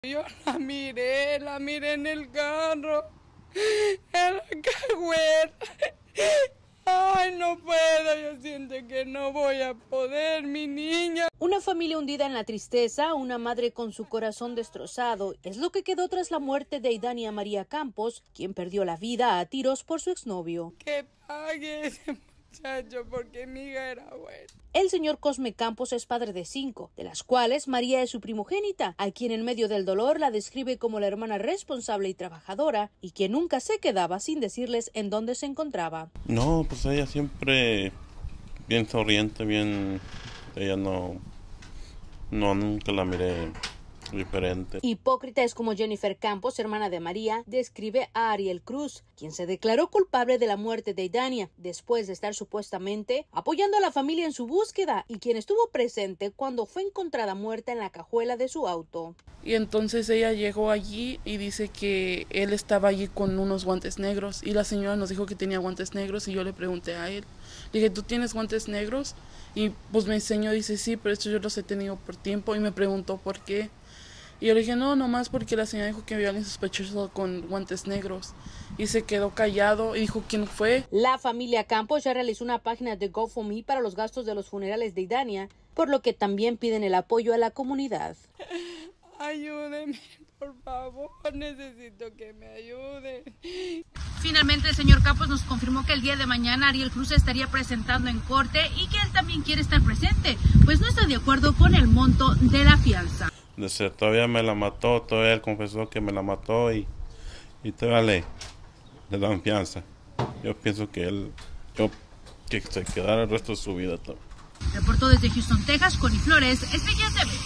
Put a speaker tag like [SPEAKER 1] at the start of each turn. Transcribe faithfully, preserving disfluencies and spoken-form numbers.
[SPEAKER 1] Yo la miré, la miré en el carro, en la cajuela. Ay, no puedo, yo siento que no voy a poder, mi niña.
[SPEAKER 2] Una familia hundida en la tristeza, una madre con su corazón destrozado, es lo que quedó tras la muerte de Idania María Campos, quien perdió la vida a tiros por su exnovio.
[SPEAKER 1] Que pague ese muchacho porque mi hija era buena.
[SPEAKER 2] El señor Cosme Campos es padre de cinco, de las cuales María es su primogénita, a quien en medio del dolor la describe como la hermana responsable y trabajadora, y que nunca se quedaba sin decirles en dónde se encontraba.
[SPEAKER 3] No, pues ella siempre bien sonriente, bien, ella no, no, nunca la miré diferente.
[SPEAKER 2] Hipócrita es como Jennifer Campos, hermana de María, describe a Ariel Cruz, quien se declaró culpable de la muerte de Idania, después de estar supuestamente apoyando a la familia en su búsqueda y quien estuvo presente cuando fue encontrada muerta en la cajuela de su auto.
[SPEAKER 4] Y entonces ella llegó allí y dice que él estaba allí con unos guantes negros y la señora nos dijo que tenía guantes negros y yo le pregunté a él, le dije, ¿tú tienes guantes negros? Y pues me enseñó, dice, sí, pero estos yo los he tenido por tiempo y me preguntó por qué. Y yo le dije, no, nomás porque la señora dijo que había alguien sospechoso con guantes negros. Y se quedó callado y dijo quién fue.
[SPEAKER 2] La familia Campos ya realizó una página de GoFundMe para los gastos de los funerales de Idania, por lo que también piden el apoyo a la comunidad.
[SPEAKER 1] Ayúdenme, por favor, necesito que me ayuden.
[SPEAKER 5] Finalmente, el señor Campos nos confirmó que el día de mañana Ariel Cruz se estaría presentando en corte y que él también quiere estar presente, pues no está de acuerdo con el monto de la fianza.
[SPEAKER 3] Desde, todavía me la mató, todavía él confesó que me la mató y, y todavía le, le dan fianza. Yo pienso que él, yo, que se quedara el resto de su vida.
[SPEAKER 5] Reportó desde Houston, Texas, Connie Flores, Estrellas T V.